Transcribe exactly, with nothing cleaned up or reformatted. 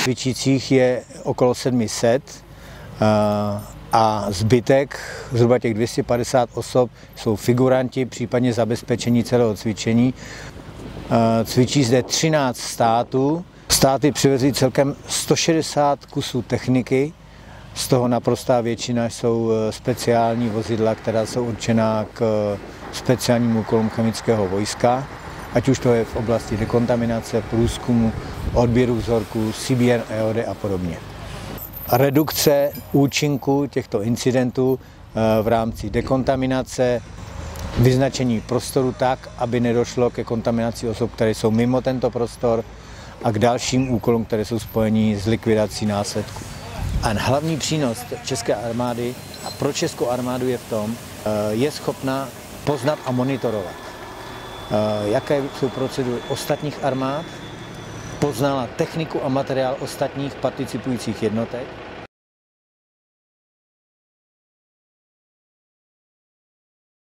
Cvičících je okolo sedm set a zbytek, zhruba těch dvě stě padesát osob, jsou figuranti, případně zabezpečení celého cvičení. Cvičí zde třináct států. Státy přivezly celkem sto šedesát kusů techniky, z toho naprostá většina jsou speciální vozidla, která jsou určená k speciálním úkolům chemického vojska, ať už to je v oblasti dekontaminace, průzkumu, odběru vzorků, C B R, E O D a podobně. Redukce účinku těchto incidentů v rámci dekontaminace, vyznačení prostoru tak, aby nedošlo ke kontaminaci osob, které jsou mimo tento prostor, a k dalším úkolům, které jsou spojeny s likvidací následků. A hlavní přínos české armády a pro českou armádu je v tom, je schopna poznat a monitorovat, jaké jsou procedury ostatních armád, poznala techniku a materiál ostatních participujících jednotek